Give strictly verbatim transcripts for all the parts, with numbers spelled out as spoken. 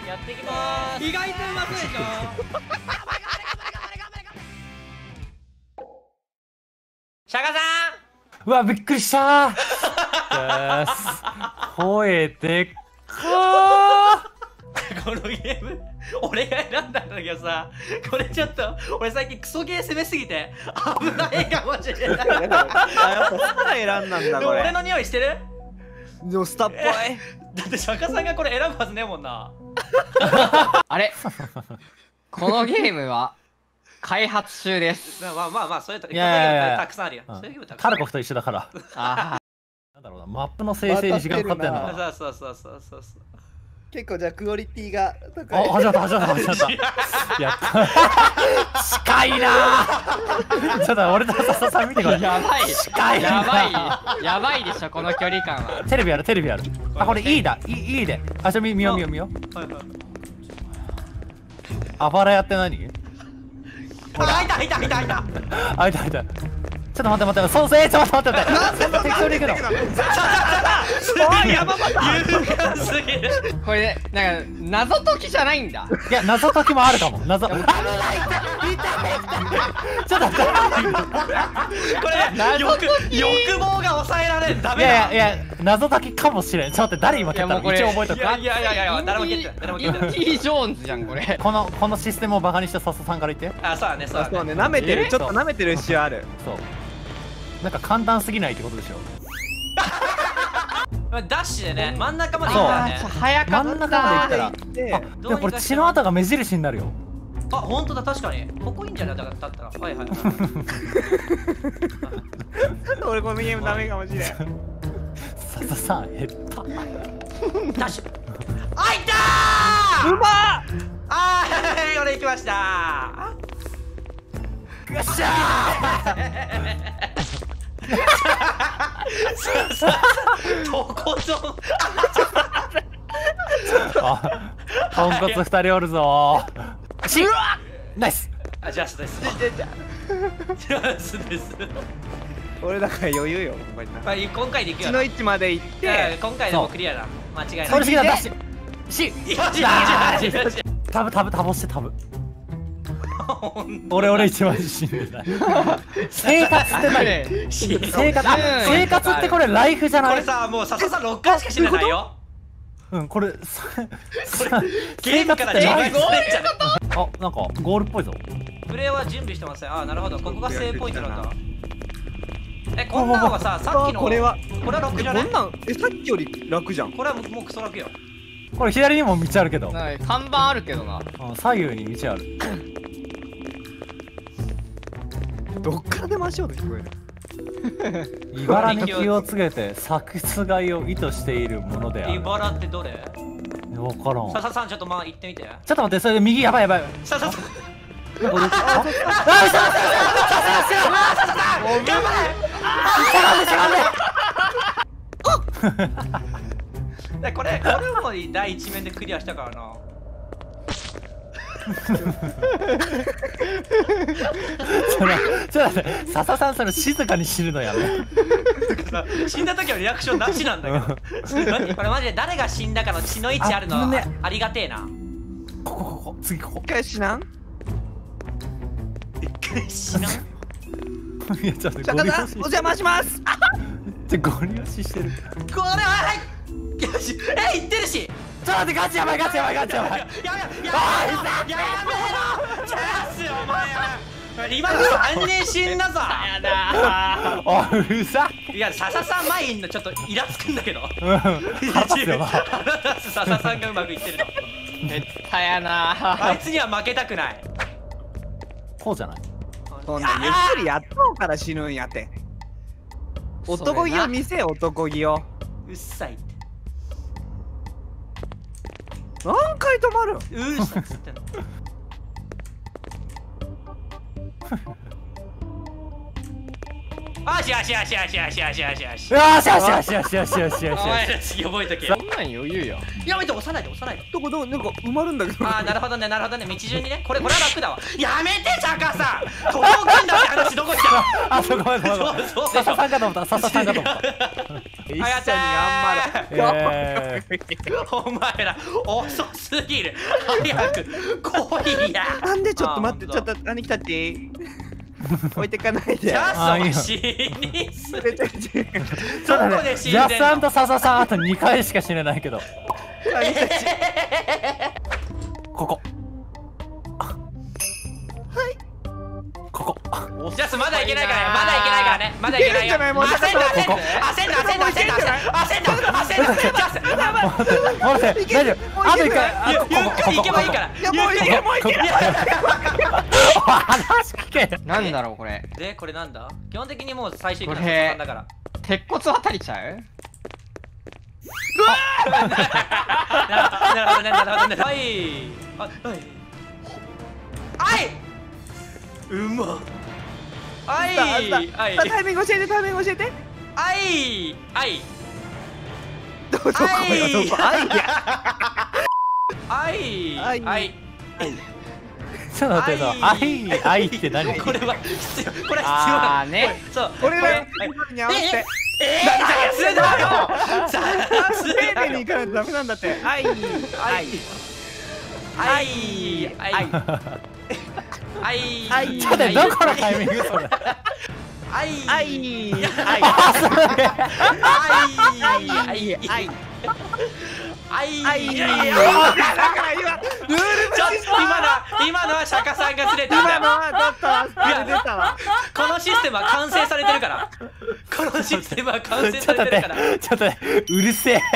やっていきまーす。 意外とうまそうでしょ。 シャガさうわ、びっくりしたー。よし。声でっかんこのゲーム俺が選んだんだけどさ、これちょっと俺最近クソゲー攻めすぎて危ないかもしれない。 あ、やっぱスタ選んだんだでもこれ。 俺の匂いしてる？ でもスタっぽい。 だってシャガさんがこれ選ぶはずねえもんな。 あれこのゲームは開発中です。 まあまあまあそういうとこいやいやいやたくさんあるよ。 ー。 そういうゲームたくさんあるタルコフと一緒だから。 あなんだろうな、マップの生成に時間かかってんのかな。 そうそうそうそうそう。 結構じゃあクオリティが高い。 あ、始まった始まった始まった。やった近いなー。ちょっと俺と笹さん見てこれ。 やばい近いなやばいやばいでしょこの距離感は。 テレビやるテレビやる。あ、これいいだいいいいで。あ、ちょ見見よう見よう見よう。 はいはい。 あばらやって何？ あ、開いた開いた開いた開いた。 あいたあいた。ちょっと待って待って、そうせー、ちょっと待って待って。適当に行くの。 おい、やばかった。勇敢すぎる。 これなんか謎解きじゃないんだ。 いや、謎解きもあるかも。謎。あ、痛い痛い痛い痛い。ちょっと待って。 これ欲欲望が抑えられん。ダいメだ。 やいやいや、謎解きかもしれん。ちょっと待って、誰今蹴ったの？ いやもうこれ一応覚えとくか。 いやいやいやいや、誰も蹴ってない。誰も蹴ってない。 インディ・ジョーンズじゃんこれ。 このこのシステムをバカにした笹さんから言って。 あ、そうだね、そうだね。 そうね、舐めてる、 えちょっと舐めてる節はある。 そう。なんか簡単すぎないってことでしょ。 ダッシュでね、真ん中まで行ったらね。 早かった。 真ん中まで行ったら。 で、 あ、でもこれ血の跡が目印になるよ。 あ、本当だ、確かに。ここいいんじゃない？だからだったら。はいはいはい。 俺このゲームダメかもしれん。 笹さん減った。 ダッシュ。あ、いったー！ うまっ！ あー、はい、俺行きましたー。 よっしゃとことん。 あ、ポンコツ二人おるぞー。し、ナイス。 あ、ジャストです。ジャストです。 俺だから余裕よ、ここにな。 まあ、今回でいくよな。 血の位置まで行っいやて、 今回でもクリアだ。間違いない。 それしきだ、ダッシュ。し、 よしよしよしよし。 タブタブタボしてタブ。俺俺一番死んでない。生活って何？生活、あ、生活ってこれライフじゃない？ これさ、もう笹さんろっかいしか死んでないよ。 うん、これ、 これゲームから生活って自分ゴールじゃね。 あ、なんかゴールっぽいぞ。 プレイは準備してますね。あ、なるほど。ここがセーブポイントなんだ。え、こんなのがさ、さっきのこれはこれは楽じゃね？ こんなん、え、さっきより楽じゃん。 これはもうクソ楽よ。 これ左にも道あるけど、 なんか看板あるけどな。 うん、左右に道ある。 どっからでも足音聞こえる。 茨に気をつけて殺害を意図しているものである。 茨ってどれ？ わからん。ちょっ笹さんちょっとまあ行ってみて。 と待って、それで右やばいやばい。 笹さん。 なんか俺、あ、あ、 頑張れ。これこれも第一面でクリアしたからな。 ちょっと待って、笹さんそれ静かに死ぬのやめ。 死んだ時はリアクションなしなんだけど。これマジで誰が死んだかの血の位置あるのあ危ねあありがてえな。 ここここ、次ここ。 一回死なん？ 一回死な。 いや、ちょっとシャカさん、おゴリ押し。 邪魔します。 ちょ、ゴリ押ししてる。 これははいよし、え、いってるし。 ちょっと待って、ガチやばいガチやばいガチやばい。 やめろやめろやめろチャンスよお前は。今のさんにん死んだぞ。 やだおい、うざいや、笹さん前いんのちょっとイラつくんだけど。 うん、腹立つよな。 腹立つ笹さんがうまくいってるの。 ー。めったやなあいつには負けたくない。 こうじゃない？ そんなゆっくりやっとうから死ぬんやって。男気を見せ、男気を。 うっさいって。 何回止まるん？ うーしたっつってんの。 あしよしよしよしよしよしよしよし。 よしよしよしよしよしよしよし。 お前ら次覚えとけ。 そんなん余裕や。 やめて押さないで押さないで。 どこどこなんか埋まるんだけど。 ああなるほどねなるほどね道順にねこれこれは楽だわ。やめて釈迦さん。届くんだって話どこ行ったの。 あそこまでごめんごめん。 そうそう笹さんかと思った笹さんかと思った。 一緒に頑張る。 えお前ら遅すぎる。早く来いや。 なんでちょっと待ってあちょっと兄貴たち置いてかないで。 ジャあいいよス死にすぎる。 ー、そうだどこね。 で死んでんのジャスさんと笹さんあとにかいしか死ねないけど。 兄貴たち。 ここ。ここ。 ジャスまだいけないからねまだいけないからねまだいけないよ。 いけるんじゃないもう焦んな焦んな焦んなここ焦んな焦んな焦んな焦んな焦んなジャス。 待って大丈夫。あと一回。あゆここっくり行けばいいから。 いやもういけるもういける。 話聞け。 なんだろうこれ。 でこれなんだ基本的にもう最終的なこれだから鉄骨あたりちゃう？ なるほどねなるほどねはいあはいはいうまはいはいタイミング教えてタイミング教えて。 はいはいどこどこやどこ。はいや。 はいはいはいちょっと待ってさ。 ああいあいって何？ これは必要これは必要あなのーね。 そう俺らこれのに合わせて。 えー、雑だよ雑丁寧に行かないとダメなんだって。はいはいはいはいはいはいちょっと待ってどこのタイミングそれ？ はいはいはいはいはいはいはいはいはい。 いだやいやから今ルールちょっと今のは今のは釈迦さんがずれたんだよ今のはだったわ。あれ出たわ。 このシステムは完成されてるからこのシステムは完成ちょっと待ってされてるからちょっと待ってうるせえ。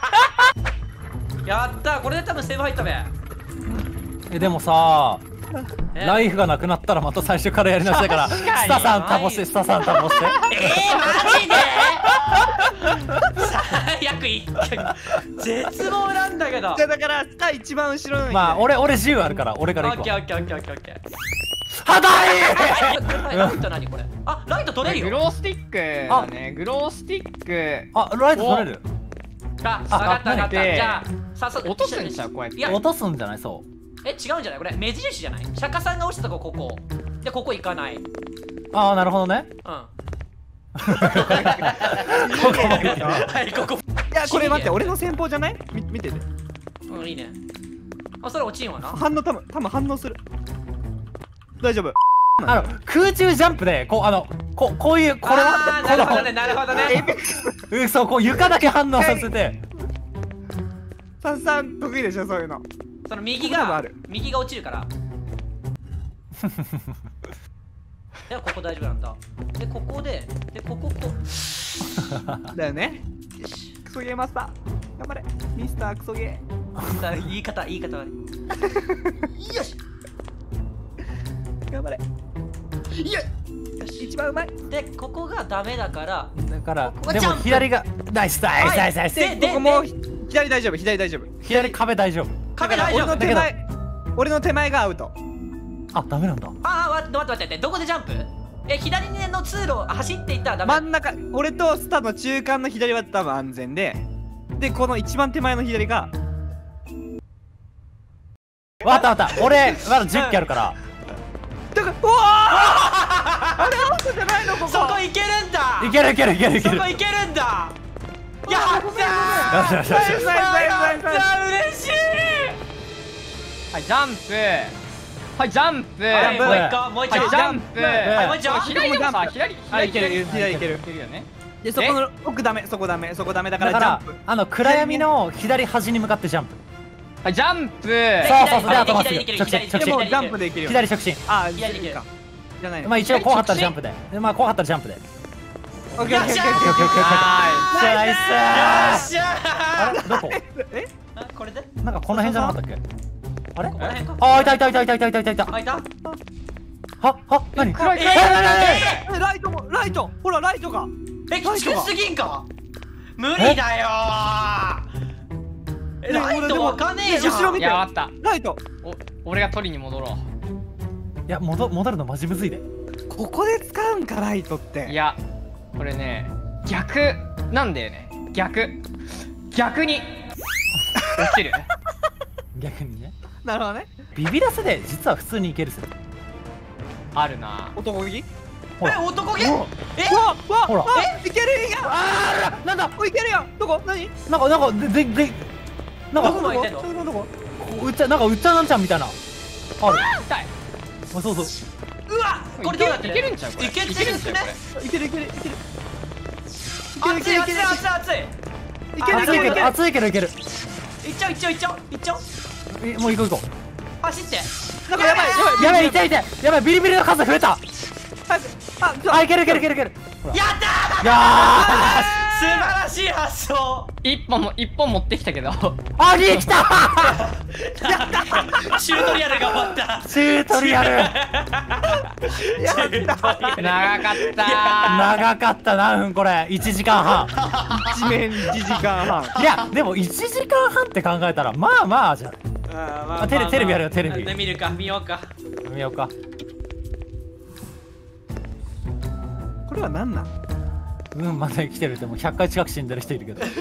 やったこれで多分セーブ入ったべえでもさえライフがなくなったらまた最初からやり直しだから確かにスタさん倒してスタさん倒して。 えー、マジで最悪一回絶望なんだけどじゃあだからスター一番後ろの。 まあ俺俺じゅうあるから俺かオッら行こう。 ケーオッケーオッケーオッケーオッケーはだいライト何これあライト取れるよグロースティックだね。グロースティック。 あライト取れる。 あ分かった分かったでじゃあ早速落とすんちゃうこうやって。 いや落とすんじゃない？そうえ違うんじゃないこれ目印じゃない釈迦さんが落ちたとこここでここ行かないうんああなるほどね。 はいここいやこれ待って俺の戦法じゃない？み見てて。 うんいいねあそれ落ちんわな反応多分多分反応する。大丈夫。 あの空中ジャンプでこうあのこうこういうこれあはーなるほどねなるほどねうんそうこう床だけ反応させて。 さんさん得意でしょそういうの。 その右がここでもある右が落ちるからいやここ大丈夫なんだでここででこここだよね。 よしクソゲーマスター頑張れミスタークソゲさあ言い方言い方悪いよしー頑張れ。 いやよし一番うまい。 でここがダメだからだからでもここジャンプ左がナイスナイスナイスナイス。 ででここも左大丈夫左大丈夫。 左壁大丈夫。 壁大丈夫俺の手前俺の手前がアウト。 あダメなんだ。 ああ待って待って待ってどこでジャンプえ左の通路を走っていったらダメ真ん中俺とスタの中間の左は多分安全ででこの一番手前の左がわかったわかった俺まだじゅっきあるから。 だからうわあれアウトじゃないのここ。 そこ行けるんだいけるいけるいけるいける。 そこ行けるんだやったーよしよしよしよし。 ナイスナイスナイスナイスやった嬉しいはいジャンプ。はいジャンプ。 はいもうはい一個もう一個ジャンプ。 はいもう一個左でもさ左あいける左いけるいけるよね。 でそこの奥ダメそこダメそこダメだかだかららジャンプ。 あの暗闇の左端に向かってジャンプ。 はいジャンプ。 そうそうそうであとまっすぐ左直進直進でもうジャンプでいけるよ。 左直進。 あ左でいけるかじゃないの。 まあ一応こう張ったらジャンプででまあこう張ったらジャンプで。 オッケーオッケーオッケーオッケーよっしゃオッケーオッケーオッケーはナイスよっしゃあれどこ？ えあこれでなんかこの辺じゃなかったっけ？あれ？ この辺かあいたいたいたいたいたいたいたいた。 あいたはは何？ 暗い暗いえ何何何えライトもライトほらライトがえ近すぎんか無理だよーえライトわかねえじゃん後ろ見ていやわかった。 ライトお俺が取りに戻ろいや戻戻るのマジむずいで。 ここで使うんかライトって。 う。いやこれね逆なんだよね。逆逆に落ちる。 逆にね。 なるほどね。 ビビらせで実は普通にいけるっすよ。 あるな。 男気？ ほらえ男気？ え？わわほらわいけるやん。ああなんだ。おいけるやん。どこ？何？ なんかなんかでででなんかどこ巻いてんの？ どこどこ？ うっちゃなんかうっちゃなんちゃんみたいな。ある。 痛い。 あそうそう。 うわこれどうなってる？ いけるんちゃうこれ。 いけるいけるんちゃうこれ。 いけるいけるいける。 熱い熱い熱い熱い。 いけるい熱いけけるいける。 ど熱いけどいける。 いっちゃういっちゃういっちゃういっちゃう。 えもう行こう行こ走って。 なんかやばいやばい。 う。やばい痛い痛い。やばいビリビリの数増えた。 早く。ああいけるいけるいけるいける。ほらやったー。 いや素晴らしい発想。 一本も一本持ってきたけど。 ーあに来た。 チュートリアルが終わった。 チュートリアル。 チュートリアル長かった長かった何分これいちじかんはん。 一面いちじかんはん。 いやでもいちじかんはんって考えたらまあまあじゃん。 あーまあテレテレビやるよテレビで見るか見ようか。 見ようか。 これは何なん？ うんまだ生きてる。でもひゃっかい近く死んでる人いるけど。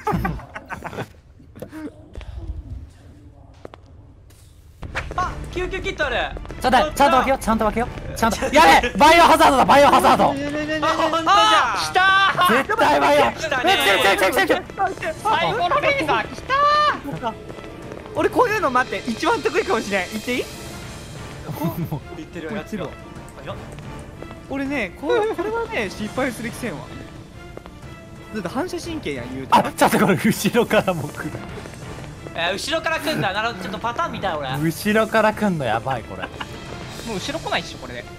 あ救急キットある。 ちゃんとちゃんと分けようちゃんと分けようちゃんと。やべえバイオハザードだバイオハザード。 あ本当じ来ゃん。 たー。 絶対バイオ。 来たねえ来た来た来た来た来た。 最高のレーザー来たー。 俺こういうの待って一番得意かもしれん。言っていい？ 言ってるこいつらあよ俺ねこれこれはね失敗する気せんわ。だって反射神経やん言うて。 あちょっとこれ後ろからも来る。 えー後ろから来んだ。なるほどちょっとパターン見たい俺。 後ろから来んのやばいこれ。 もう後ろ来ないっしょこれで。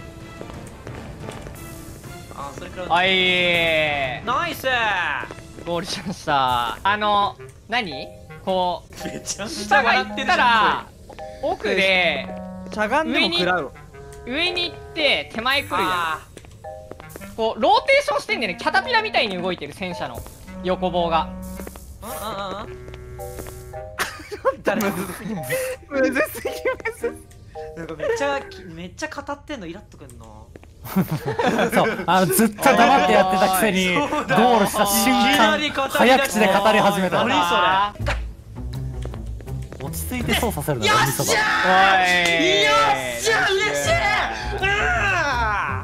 あそれくらい。 はいナイス。 ゴールしました。あの何こうめちゃくちゃ下が笑ってるじゃん。 行ったら奥でしゃがんでも食らう。 上に行って手前来るやん。 あこうローテーションしてんだよね。キャタピラみたいに動いてる戦車の横棒が。 ーうんうんうん。誰むずすぎむずすぎなんかめっちゃめっちゃ語ってんのイラっとくんの。 そうあのずっと黙ってやってたくせにゴそうだールした瞬いきな間り語り出して早口で語り始めた。 何それ。 落ち着いて操作するのよがミソだ。 っしゃおいーよっしゃ嬉しい。あ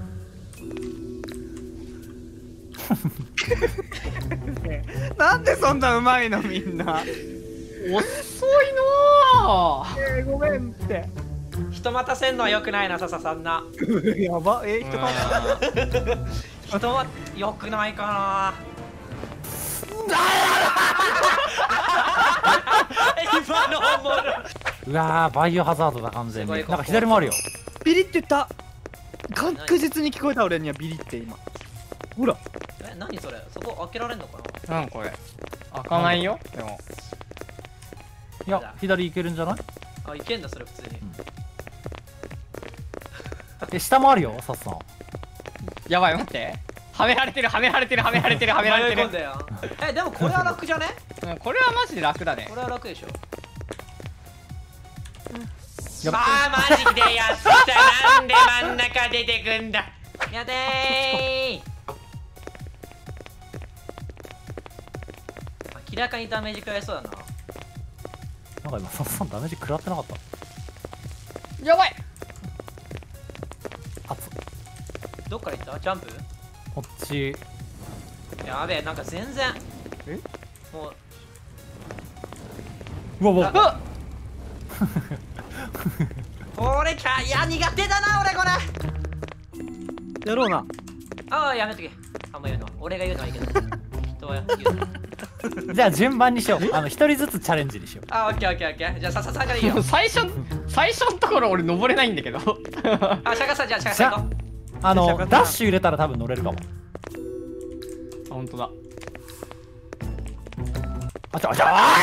なんでそんなうまいのみんな。 遅いのー。 えー、ごめんって。 ー人待たせんのはよくないな笹さんな。 やばえー、人か人はよくないかな。今のおもろい。 うわーバイオハザードだ完全に。 すごいなんか左もあるよ。 ビリって言った。確実に聞こえた俺にはビリって今。ほら。 え何それそこ開けられんのかな。 なんこれ開かないよ。でもいや左行けるんじゃない？ あいけんだそれ普通に。 え下もあるよサッさん。 やばい待って。はめられてるはめられてるはめられてるはめられてる。 迷い込んだよ。えでもこれは楽じゃね。 うんこれはマジで楽だねこ。れは楽でしょ。 やばあーマジでやったなんで真ん中出てくんだ。やでー。明らかにダメージ食らいそうだな。 なんか今サッさんダメージ食らってなかった？ やばい。 あつどっから行ったジャンプ。 こっち。 やべえなんか全然えもううわうわあ俺かいや苦手だな俺これ。 やろうな。 ああやめとけ。あんま言うの俺が言うのはいいけど人は言うの。 じゃあ順番にしよう。あの一人ずつチャレンジにしよう。 あオッケーオッケーオッケー。じゃあさささんからいいよ。 最初最初のところ俺登れないんだけど。 あシャカさんじゃあシャカさん行こう。 あのじゃあダッシュ入れたら多分乗れるかも。 あ本当だ。 あちょあちょ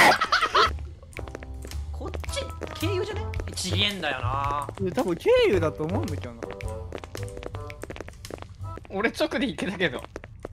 こっち経由じゃね。ちげえんだよな。 いや多分経由だと思うんだけどな。 俺直で行けたけど。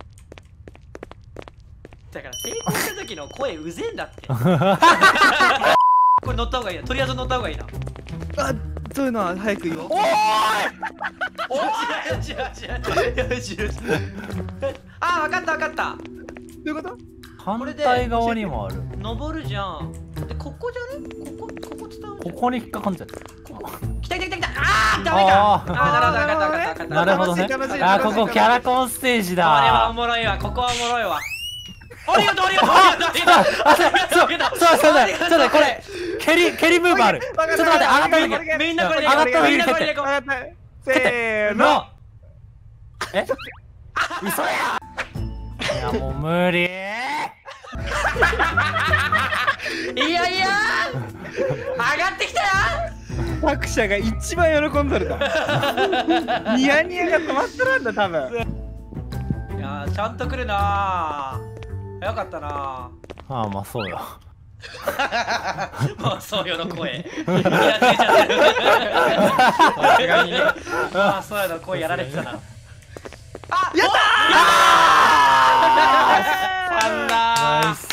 だから成功した時の声うぜえんだって。これ乗った方がいいな。とりあえず乗った方がいいな。 あそういうのは早く言おう。 おーいおーい違う違う違う違う違う違うあー分かった分かったどういうこと？ 反対側にもある。 登るじゃんでここじゃねここここ伝うじゃんここに引っかかんじゃう。 来た来た来た来たあーダメかあーあーなるほど分かった分かった分かったなるほどね。 楽しい楽しいあー、ここキャラコンステージだ。 これはおもろいわここはおもろいわありがとうありがとうあありがとうありがとうあ、そう、そう、そう、そうだ、そうだ、これ、蹴り、蹴りムーブある。ちょっと待って、上がった時。 みんなこれで上がったみんなこれで上に蹴ってこう分かった。せーの。 の。え、嘘や。いや、もう無理。 いやいや上がってきたよ作者が一番喜んどるだ。ニヤニヤが止まってるんだ多分。 いやーちゃんと来るなーよかったなああ、まあ、そうよ。 ーまあそうよの声いやついちゃってるさすがにねまあそうよの声やられてたなあやったーやったーナイス。